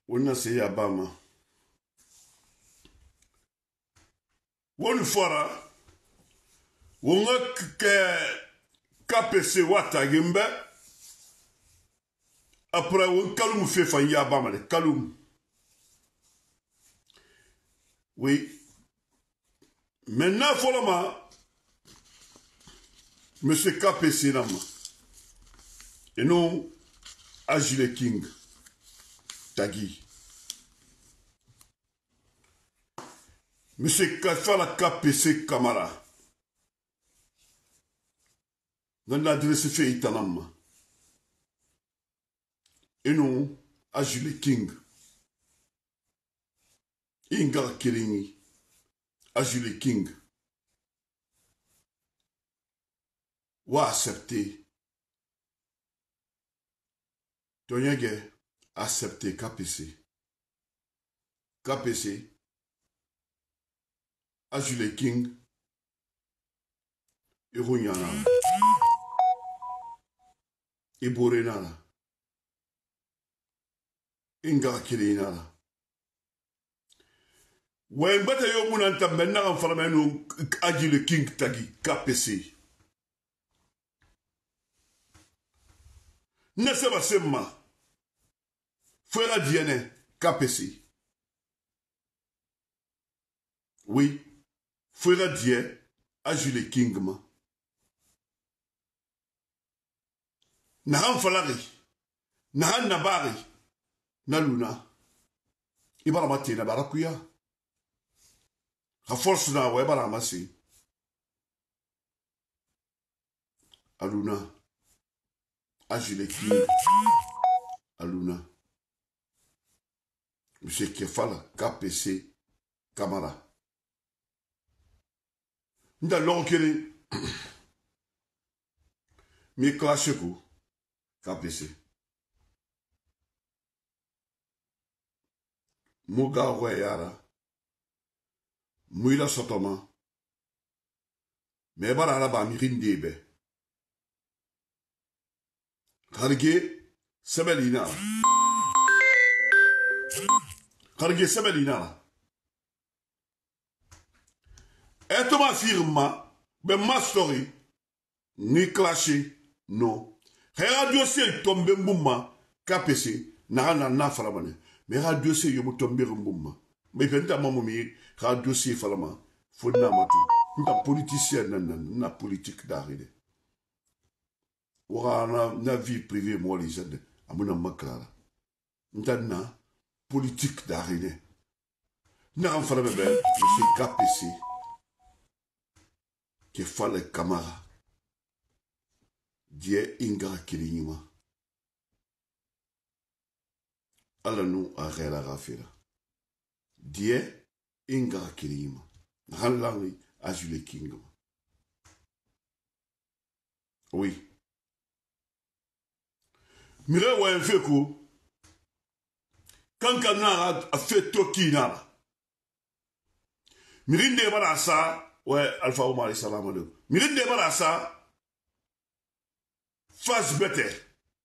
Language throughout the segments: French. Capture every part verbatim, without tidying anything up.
Wonna se ya bama. Wonu fora. Wonga ke K P C wata gimbe. Après won kalum fe fan ya bama le kalum. Oui. Maintenant folama Monsieur K P C nama. Et non Agile King. Tagi. Monsieur Kafala K P C Kamara. Dans l'adresse fait itanama. Et non Agile King. Inga Kiringi. Agile King. Wa accepter. Tonyage accepter K P C. K P C. Agile King. Irunyana. Iborenana. Inga Kirinana. When better you munanta menna falamenu Agile King tagi K P C. Ne se va sema. Frère Diane K P C. Oui. Frère Diane Agile King ma. Nahan falari. Nahan nabari. Naluna. Ibara mati na barakuya. A force na webara masi. Aluna. Agile King. Aluna. Monsieur Kefala, K P C, Kamara. Nda l'onkele. Mi klasheku, K P C. Muga weyara. Muila sotoma. Mebara alaba mirindebe. Karge Sebelina. Karge Sebelina. Et tu m'affirmes, ben ma story, ni clashé, non. Radio c'est tombé mbouma, K P C, n'a rien à faire. Mais radio c'est yobu tombé mbouma. Mais pendant maman mi, radio c'est falama, faut na matu. N'a politicien nan na politique d'arrêt. Ouana na vie privée moi les gens amuna makara ntana politique d'arrêt na en fala bebe monsieur K P C que fallait Kamara die inga kirinima ala nu a rela rafira die inga kirinima halangi Agile King. Oui. Mire wa enfeko kanka na a fait toki na mirinde barasa ouais Alpha Omar salam alaikum mirinde barasa faz better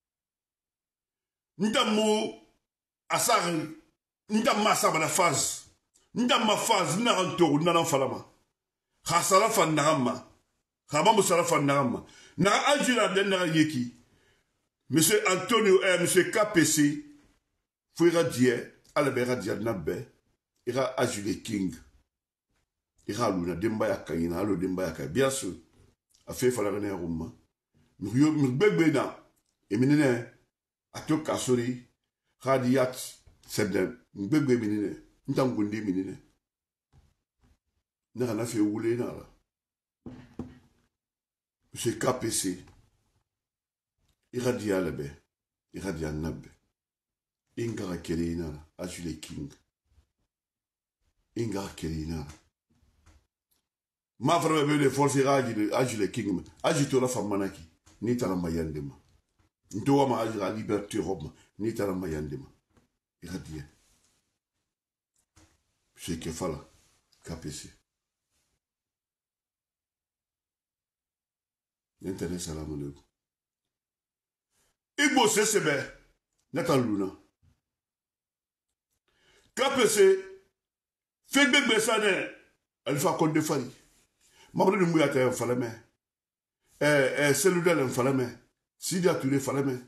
ndamu asar ndam masa bana faz ndam ma faz na anto na falama khasara fan nama khaba musara fan nama na ajira den na yeki. Monsieur Antonio, eh, Monsieur K P C, Fouira Dieu, Alabera Dianabe, ira Agile King, ira Luna, Dembaya Kaina, Allo Dembaya Kaina, bien sûr, a fait Falarene Roma. Mubebena, et menene, a to Kasori, Radiat, Sebden, Mbebe menene, Ntangundi menene. N'a fait rouler, n'a. Monsieur K P C, Iradia lebe, iradia nabe. Ingara kelina, Agile King. Ingara kelina. Ma frère bebe de force Agile, Agile King. Agito la famanaki, ni talamba yandema. Ntowa ma Agile liberté robe, ni talamba yandema. Iradia. C'est que fala, K P C. N'intéresse salam alaikum. Igbo sesebe, neta luna. K P C, fait que Bessane, elle fait compte de faille. Maman de Mouyate en falame. Eh, eh, cellulaire en falame. Sidi a tué falame.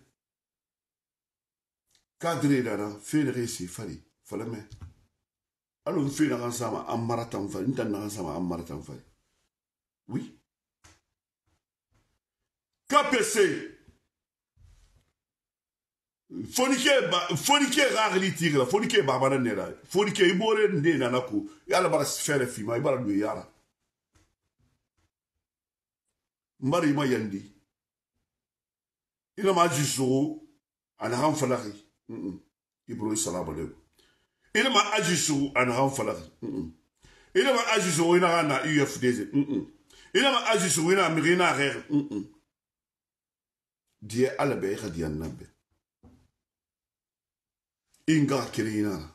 Cadre d'ara, fait le récit, faille, falame. Alors on fait dans ensemble en marathon faille, nous t'en ensemble en marathon faille. Oui. K P C. Fonike ba fonike ragli tigla fonike ba bana nera fonike ibore nde na naku yala bara sfere fima ibara du yara mbari ma yandi ina ma jisu ana han falaki mm ibro salamu alaikum ina ma ajisu ana han falaki mm ina ma ajisu ina na U F D Z mm ina ma ajisu ina mirina gher mm die alabe khadiyan nabe inga kirina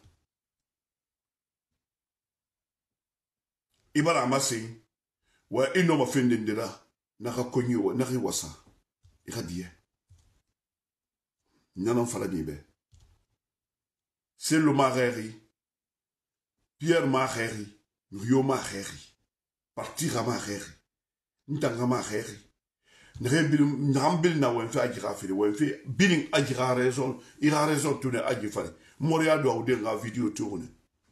ibara amasi wa ino mafendendera naka konyo naka wasa iradie nyana fala nibe c'est le mareri Pierre mareri Rio mareri partir mareri ntanga mareri nrebil nrambil na wen fa ajira fi wen fi billing ajira raison ira raison tourner ajifale Moria doit ou la vidéo tourne.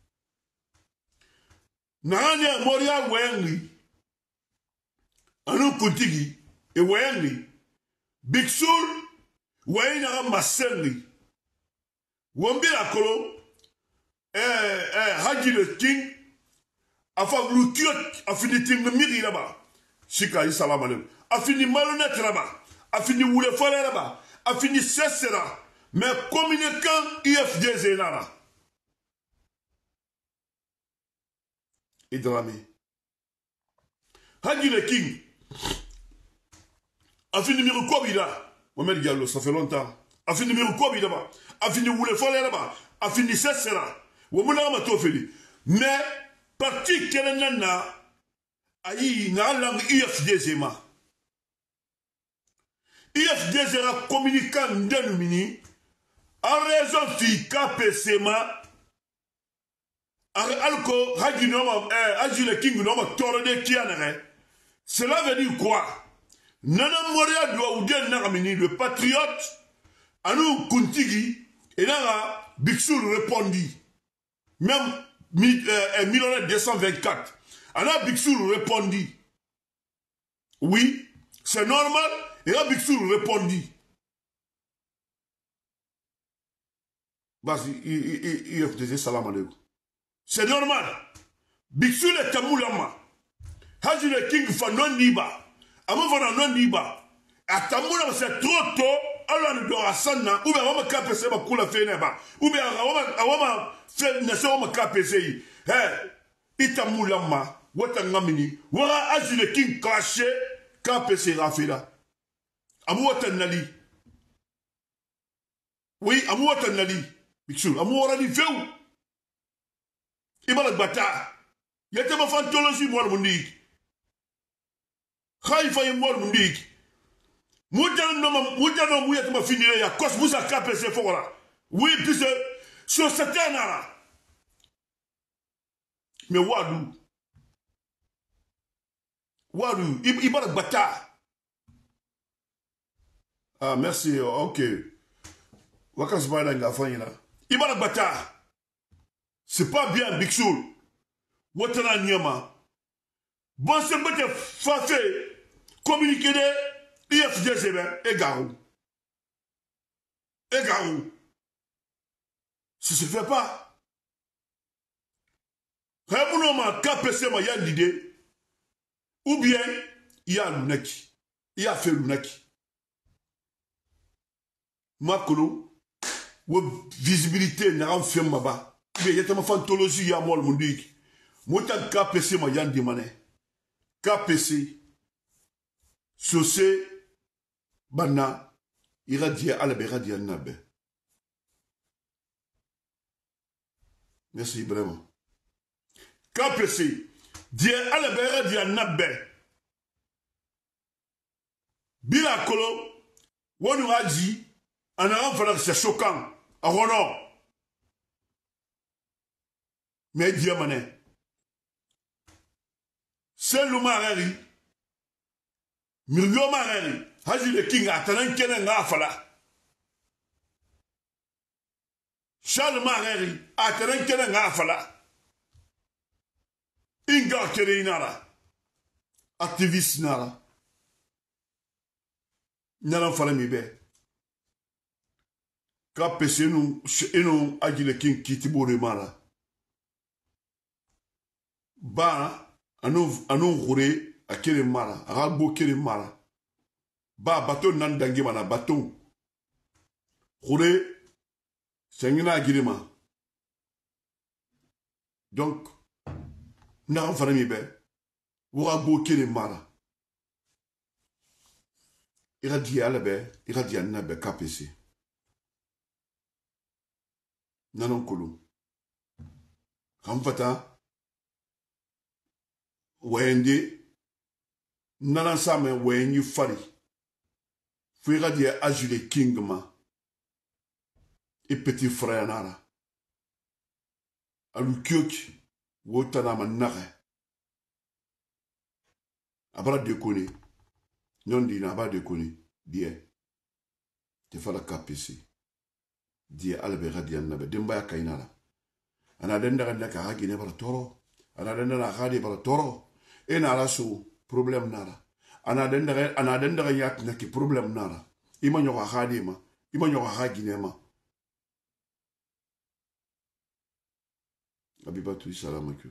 Nanya Moria Wengi. Anu Kutigi. E Wengi. Big Soul. Wayna Masengi. Wambi Akolo. Eh, eh, Haji le King. Afa Lukiot. Afini Ting le Miri là-bas. Shika Salam alaikum. Afini malhonnête là-bas. Afini Woule Fale là-bas. Afini Sessera. Mais communicant U F D Z nara. Et drame. Hadi le King. A fini numéro quoi bida? Mohamed Diallo, ça fait longtemps. A fini numéro quoi bida ba? A fini Woule Fale là-bas. A fini Sessera. Womuna ma to feli. Mais parti kelenana ayi na langue U F D Z ma. U F D Z ra communicant ndenumini. En raison du K P C ma, alko Haji Noma, Haji le King Noma, Torode Kianere. Cela veut dire quoi? Nana Moria doit ou bien Naramini, le patriote, Anou Kuntigi, et Nara Bixoul répondit. Même euh, mille neuf cent vingt-quatre, Anna Bixoul répondit. Oui, c'est normal, et là Bixoul répondit. Vas-y, il F D Z, salam alaikum. C'est normal. Bixul est tamoulama. Haji le King fa non niba. Amo fa non niba. A tamoulama c'est trop tôt. Alors nous doit asana. Ou bien on va K P C ba kula feneba. Ou bien on va on va faire ne on va K P C. Eh, itamoulama. Wata ngamini. Wara Haji le King caché K P C rafila. Amo wata nali. Oui, amo wata nali. Bixul, amo wara di feu. Ibala bata. Yete ma fantologie moi mundik. Khaifa yi moi mundik. Moutan no moutan no mouya ma finire ya kos musa K P C fora. Oui, puis sur cette année. Mais wadu. Wadu, ibala bata. Ah, merci. OK. Wakas bala nga fanyina. Ibala bata. C'est pas bien, Bixoul. Watana Nyama. Bon, c'est peut être fait communiquer de I F D Z et Garou. Et Garou. Ça se fait pas. Rémouloma K P C ma yan l'idée. Ou bien, il y a Lunaki. Il y a fait Lunaki. Makolo. Ou visibilité n'a pas fait ma bas. Il y a une fantologie, il y a moi le monde. Moi, K P C, ma yandi mané. K P C, Sosé, Bana, irradié à la béradia nabe. Merci vraiment. K P C, Dieu à la béradia nabe. Bila Kolo, Wanu Haji, en avant, c'est choquant. À Ronan. mais diamane selu marari milio marari haji le king atanan kene nga fala shal marari atanan kene nga fala inga kene inara activiste nara nana fala mi be ka pese inu inu haji le king kitibore mara ba anu anu gure akere mara agbo kere mara ba bateau nan dangi mana bateau gure sengina girima donc na fara mi be wa agbo kere mara ira di ala be ira di anna be kapesi nanon kulu kamfata wende nana same wenyi fari fuira die ajule kingma e petit frère nara alu kyoki wotana manare abra de koni non di na ba de koni die te fala kapisi die albera di annabe demba ya kainara ana denda na ka hagi ne bar toro ana denda na hadi bar toro ena rasu problem nara ana denda ana denda yak na ki problem nara ima nyoka hadima ima nyoka haginema abibatu salamaki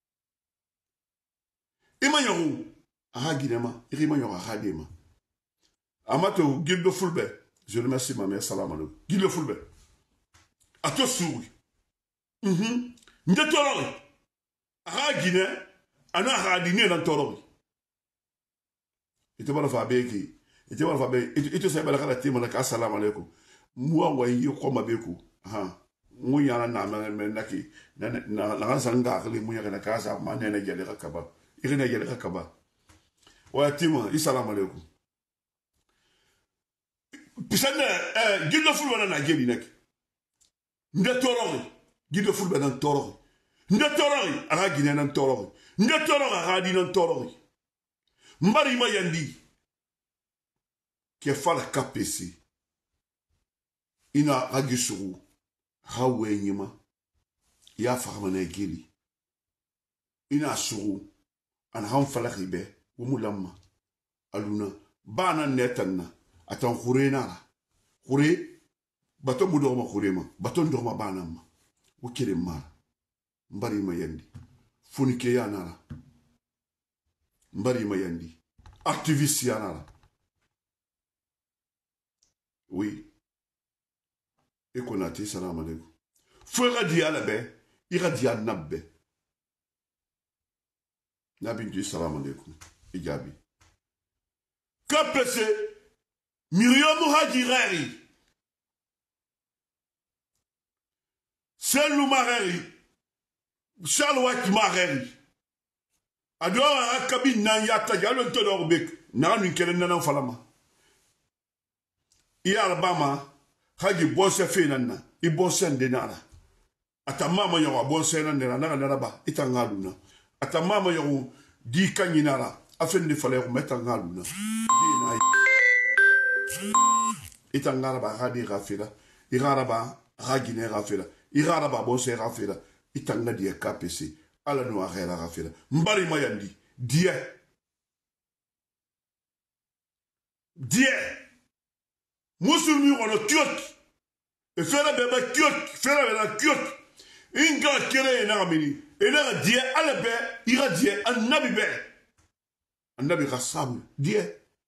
ima nyoka haginema ima nyoka hadima amato gildo fulbe je remercie ma mère salam alaikum gildo fulbe ato souri mhm ndetoro hagine ana hadine na toro ite bala fa beki ite bala fa be ite se bala kala tema na assalamu alaikum muwa wayi ko mabeku ha mu yana na me naki na na na sanga kali mu yana ka sa ma ne na gele ka kaba ire na gele ka kaba wa tima assalamu alaikum pisana eh gido fulu wana na geli nek ndetoro gido fulu na toro ndetoro aga gine na toro ndetoro aga di na toro mbari ma yandi ke fala kapesi ina agisuru hawe nyima ya fahama na geli ina suru an han fala ribe umulamma aluna bana netanna atan khurena khure bato mudo ma khurema bato ndo ma bana ma ukire mara mbari ma yandi funike ya nara mbari ma yandi activiste ya nara oui et qu'on a dit salam alaikum fera di ala be ira di anabbe nabi di salam alaikum ijabi kapese miriam hajirari selu marari shalwat marari adora akabi nan yata jalo todor bek nan nkele nan falama iya albama haji bose fenana i bose ndenara atamama yo bose ndenara na na ba itangaluna atamama yo di kanyinara afende fale ko metangaluna dina itangara ba hadi gafira igara ba hagine gafira igara ba bose gafira itanga die kapesi ala no akhera gafira mbari mayandi die die musulmi ono kyot e fera beba kyot fera beba kyot inga kere na amini ena die ala be ira die annabi be annabi khasab die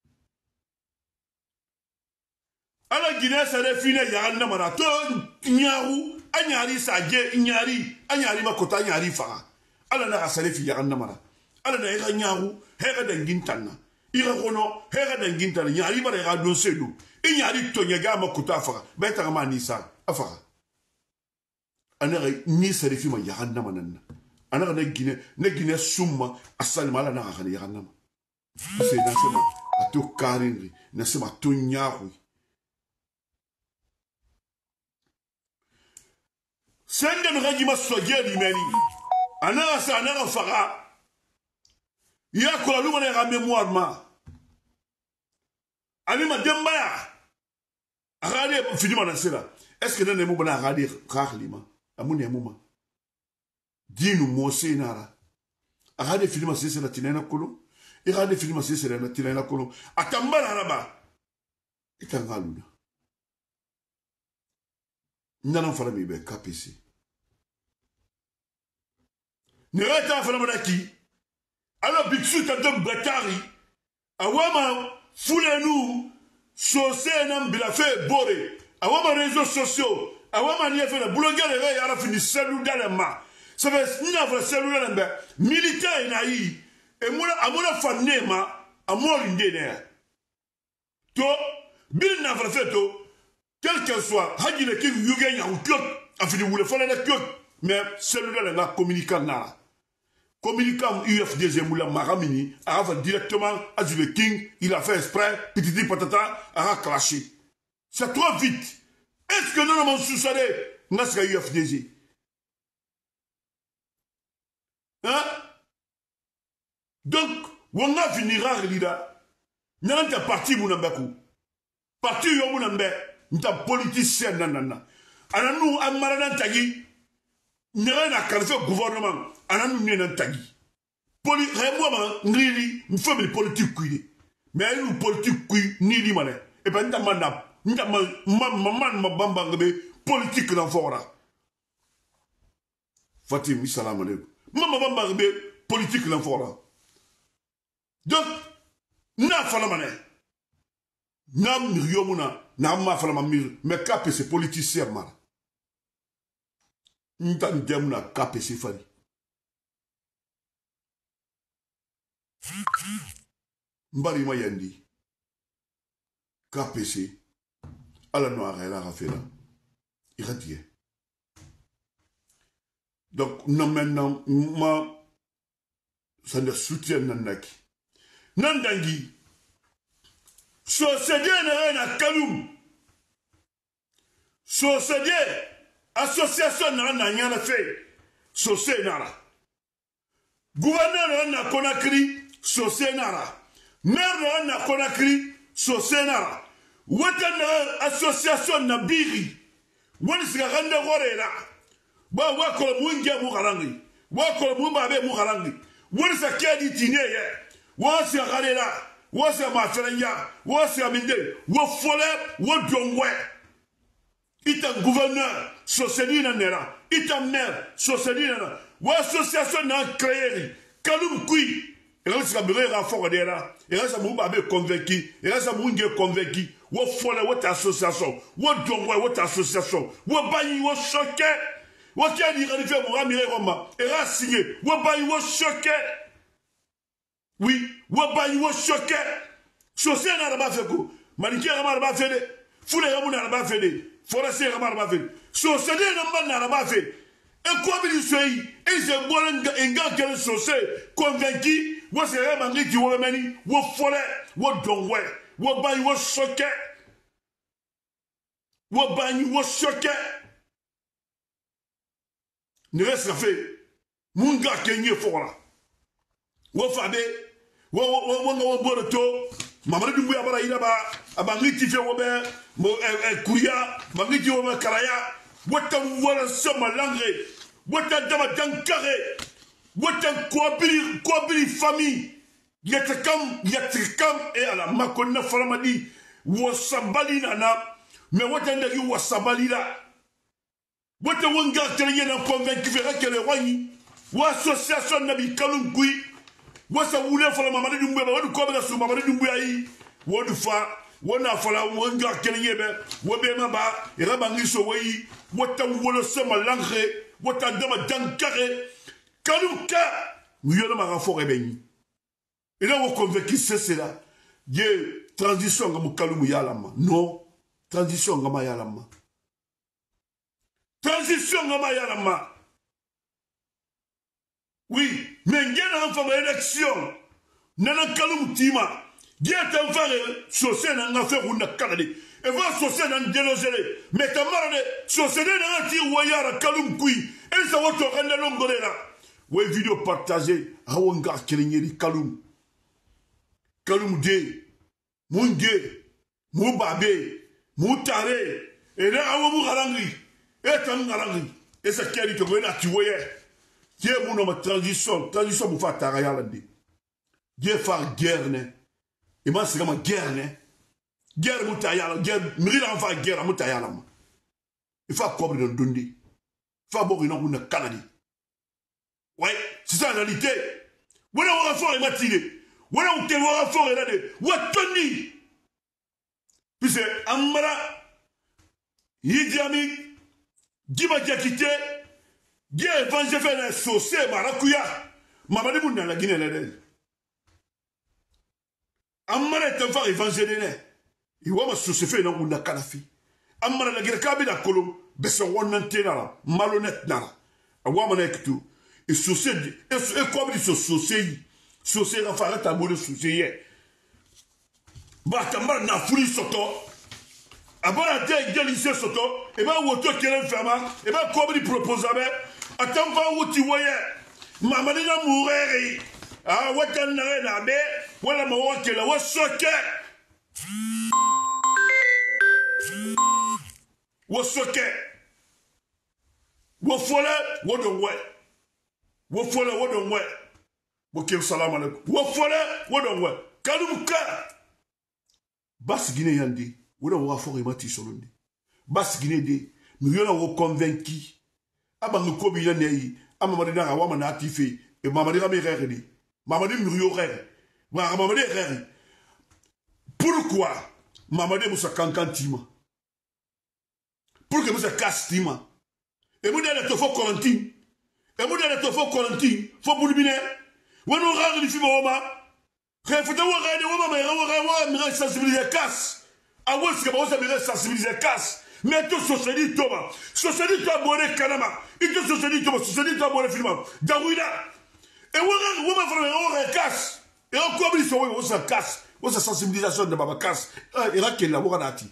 ala gine sare fine ya anna mara to nyaru anyari saje nyari anyari makota nyari fa ala na sare fi ya anna mara ala na ira nyaru hega dangintana ira kono hega dangintana nyari bara ga don sedu inyari to nyega makota fa beta ma nisa afa ana ni sare fi ma ya anna manana ana na gine na gine summa asalma ala na ga ya anna ma c'est dans ce moment à tout carinri na se ma to nyaru sende no gaji ma sojeri meni Ana sa ana fara. Ya ko lu mane ga mémoire ma. Ani ma dembaya. Agade fini ma nasira. Est-ce que nene mo bana agade khalima? Amuni amuma. Dinu mose nara. Agade fini ma sese na tinena kolo. Agade fini ma sese na tinena kolo. Atambala araba. Itangaluna. Nana fala mi be kapisi. Ne reta fala mo ki. Alors biksu ta dom batari. Awama fulenu sosé nam bilafe bore. Awama réseaux sociaux. Awama ni fait le blogueur et yara fini cellule dans les mains. Ça fait ni avre cellule dans les mains. Militaire naï et moula amona fanema amor indene. To bil na fait to quel que soit haji le ki yugen ya ukiot afini wule fala na kiot mais cellule dans les mains communiquant na. Communicant U F D G Moula Maramini a fait directement à le King, il a fait exprès, petit patata, a clashé. C'est trop vite. Est-ce que nous avons sous-salé Nasca U F D G? Hein? Donc, on a fini rare l'ida. Nous avons un parti Mounambakou. Parti Yomounambe, nous avons politicien nanana. Alors nous, à Maranan Tagi, nous avons un qualifié gouvernement. Anan nous n'en tagi. Poli, réellement, n'ili, nous faisons des politiques couillées. Mais nous politique couille, n'ili mané. Et ben, nous avons nous avons maman, ma bamba, politique dans fora. Fatim, salam alaikum. Maman bamba, politique dans fora. Donc, n'a pas la mané. N'a miriomuna, n'a ma fala mamir, mais capé ces politiciens mal. N'tan demna capé ces fali. Mbari Mayandi K P C ala no arela rafela iratie donc non maintenant ma ça ne soutient nanaki nandangi société na kalum société association na na nyana fait société na gouverneur na Conakry Sosé nara. Maire na Conakry, Sosé nara. Watan association na biri. Wani sika rande gore la. Ba wako mwingia mukarangi. Wako mwimba abe mukarangi. Wani sa kedi tinye ye. Wasi ya gale la. Wasi ya maferenya. Wasi ya minde. Wafole. Wadongwe. Ita gouverneur. Sosé na nera. Ita maire. Sosé na. Wa association na créé. Kalum kui. Et là, c'est un fort de là. Et là, c'est un convaincu. Et là, c'est un convaincu. Ou folle, ou association. Ou dongwa, ou association. Ou bayi, ou choqué. Ou qui a dit, il fait mon ami Roma. Et là, signé. Ou bayi, ou choqué. Oui. Ou bayi, ou choqué. Chaussé n'a pas fait quoi. Maniké n'a pas fait. Foulé n'a pas fait. Forestier n'a pas fait. Chaussé n'a pas fait. Et quoi, il se dit, et c'est bon, un gars qui est chaussé, convaincu. Wo se ya mangi ti wo meni wo fole wo dongwe wo bayi wo choqué wo bayi wo choqué ne reste fait munga kenye fora wo fabe wo wo wo wo boroto mamadu dumbu ya bara ida ba abangi ti fe wo be mo e kuya mangi ti wo be karaya wo ta wala sama langre wo ta dama dankare Wotan kwabili kwabili famille yatakam yatakam et à la makonna faramadi wasabali nana mais wotan dagi wasabali la wotan wanga tele na convaincu vera que le royaume wa association nabi kalum kui wasa wule fala mamadi dumbe ba wadu ko ba su mamadi dumbe ayi wodu fa wona fala wanga tele yebe wobe maba e rabangi so wayi wotan wolo sama langre wotan dama dankare Kaluka, nous y allons à renfort et béni. Et là, on convaincu, c'est cela. Dieu, transition comme Kalum Yalama. Non, transition comme Yalama. Transition comme Yalama. Oui, mais il y a un enfant élection. Nana Kalum Tima. Il y a un enfant saucé dans l'affaire où on a calé. Et va saucer dans le délogé. Mais ta marade, saucé dans un tir ou ailleurs à Kalum Kui. Et ça va te rendre l'ongolé là. ouais vidéo partagée awanga kelingeri kalum kalum de munge mu babé mu tare et là awu mu garangi et tam garangi et ça keri to wena tiwoye qui est mon transition transition mu fa tara yala de Dieu fa guerre ne et moi c'est comme guerre ne guerre mu ta yala guerre mira fa guerre mu ta yala il faut couvrir le dondi il faut boire une canadi. Ouais, c'est ça la réalité. Voilà on va faire les matinées. Voilà on te va faire là de Watoni. Puis c'est Amara Idi Amin Dima Diakité Dieu évangile fait un saucé maracuya. Mamadi Mouna la Guinée là. Amara est un faire évangile. Il va me saucer fait dans une canafi. Amara la Guinée kabila kolom beso wonantena malhonnête nara. Awamana ektu. Et saucé, et comme dit ce saucé, saucé la farata à mourir saucé. Batamba n'a fouli soto. Avant la terre, il y a soto. Et bien, où tu es fermant. Et bien, comme il propose, attends, va où tu voyais. Maman n'a mourir. Ah, what an arena, mais voilà ma walk là, what socket. What socket. What follow, what the way. Wo fola wo don we wo ke salam alaikum wo fola wo don we kalum ka bas guiné yandi wo don wa fo imati solondi bas guiné de mi yona wo convaincu aba ko bi ya nei amamadi na wa mana atife e mamadi ga me rere di mamadi mi yo rere wa mamadi rere pourquoi mamadi musa kankantima pour que musa kastima e mo dele to fo quarantine. Et moi, je suis Corentin, faut pour le biner. On aura des films au bas. Il faut avoir des hommes, mais on aura sensibiliser casse. Ah ouais, c'est que on s'est sensibiliser casse. Mais tout société Thomas, société Thomas bonnet Kanama, et tout société Thomas, société Thomas bonnet film. Daouida. Et on aura, on va faire on aura casse. Et on comme ils sont, on se casse, on se sensibilisation de Baba casse. Et là qu'il a ouanati.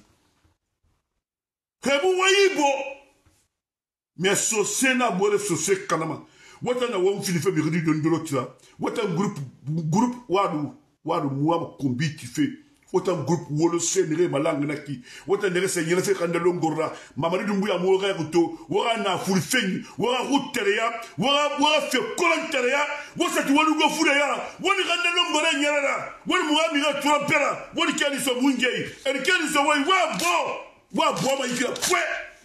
Et vous voyez bon. Mais ce Sénat boire ce sec kanama. What an awon Philippe Birdi de l'autre. What un groupe groupe wadu wadu moi combi qui fait. What un groupe wolo sénéré ma langue naki. What un rese yene se kanda longora. Mamadi dumbuya mora ruto. Wara na ful feni. Wara route teria. Wara wara fe kolon teria. Wasa tu walu go fureya. Wani kanda longora nyara. Wani muami na trompera. Wani kani so mungei. And kani so way wa bo. Wa bo ma ikira pwe.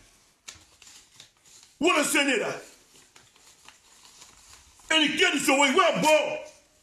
What a senator. And he gets away. We're born.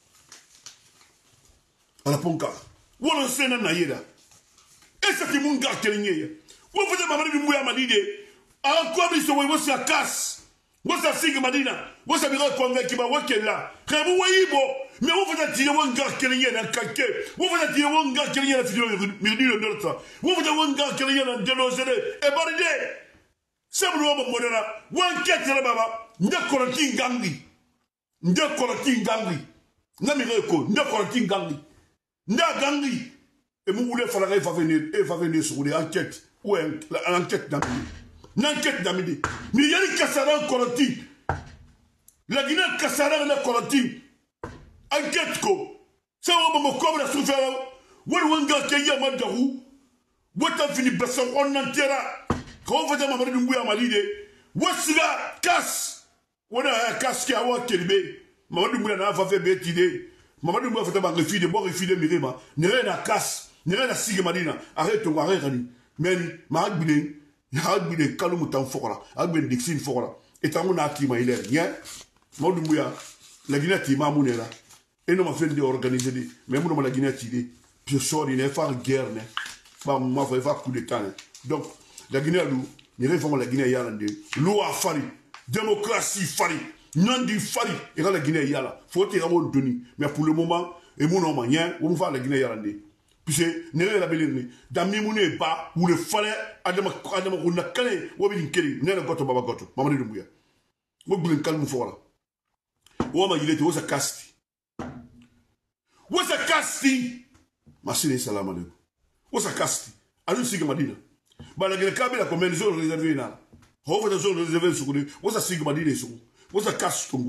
Alaponka. What a senator. Est-ce que mon gars telling you? What was the Mamadi Muya Madide? I'll come this away. What's your cass? What's a single Madina? What's a miracle convect about what can la? Kabuaibo. Mais what was that dear one gars killing you and Kake? What was that dear one gars killing you and Mildio Delta? What was the one gars killing you and Delosere? About a day. Some Roman Modena, one cat Baba, no quarantine gangly. No quarantine gangly. Namiko, no quarantine gangly. No gangly. Et vous voulez faire la rêve à venir, et va venir sur les enquêtes. Ouais, l'enquête d'Amidi. L'enquête d'Amidi. Mais il y a des Kassaran quarantine. La Guinée Kassaran la quarantine. Enquête ko. Ça va me comme la souffrance. What one gars qui a mandarou. What a fini besson on entera. Quand vous avez Mamadi Doumbouya Malide, voici la casse. On a un casse qui a un kelbe. Mamadi Doumbouya n'a pas fait bêtide. Mamadi Doumbouya fait un refus de bon refus de mirema. N'est rien à casse. N'est rien à sigue Madina. Arrête ton arrêt. Mais Mahag Bine, Mahag Bine, Kalumutan Fora, Agben Dixin Fora. Et tant qu'on a Tima, il est rien. Mamadi Doumbouya, la Guinée Tima Mounera. Et non, ma fait d'organiser. Mais moi, la Guinée Tidé. Puis sort, il n'est pas guerre. Bah, moi, il va coup d'état. Donc, la Guinée, nous réformons la Guinée Yalande. Loi Fari, démocratie Fari, non du Fari, et la Guinée Yala. Faut te rendre donné. Mais pour le moment, et mon nom, rien, on va la Guinée Yalande. Puis c'est, n'est la belle dans mes monnaies bas, où le fallait, Adama, Adama, on a calé, ou bien Kelly, n'est le goto, baba goto, maman de Doumbouya. Ou bien calme fort là. Ou bien il était, où ça casse. Où ça casse. Ma chérie, salam alaikum. Où ça casse. Allons, c'est que Madina. Bah la Guinée Kabila comme une zone réservée là. On va dans zone réservée sur lui. Où ça signe Madine sur. Où ça casse Congo.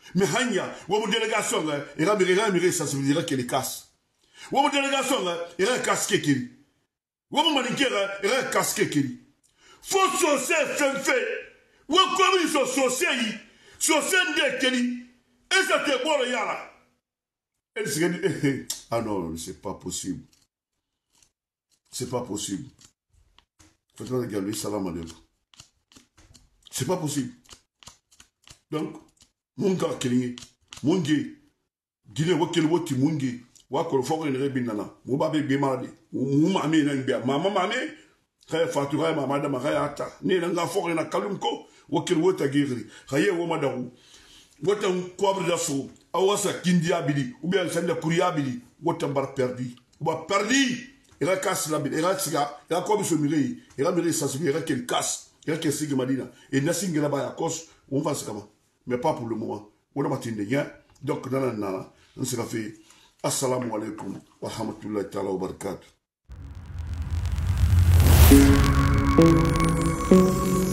Mais hanya, ou mon délégation, il y a des ça veut dire qu'il casse. Ou mon délégation, il y a un casque qui. Ou mon manicure, il y a un casque qui. Faut saucer, fait fait. Ou comme ils sont saucés, saucés de Kelly. Et ça te bon, yara. Elle se dit, ah non, c'est pas possible. C'est pas possible. Faut regarder, salam alaikum. C'est pas possible. Donc, mon gars, Kelly, mon gars, Guinée, Wakel, Wati, mon gars, Wakol, Fok, et Rebinana, Moubabe, Bimardi, Moumame, Nambia, Maman, Mamé, Kaya Fatura, Madame Rayata, Nélanga, Fok, et Kalumko, Wakel, Wata Giri, Raye, Wamadaou, Watan Quabre d'Asso, Awasa, Kindiabili, ou bien Sanda Kuriabili, Watambar perdu, ou perdu, il a cassé la bille, il a siga, il a comme ce mire, il a miré sa il a qu'elle casse, il a qu'elle signe Madina, et Nassing là-bas à cause, on va se comment. Mais pas pour le moment. On a matin de rien. Donc, dans la nana, on s'est fait Assalamu alaikum wa rahmatullahi ta'ala wa barakatuh.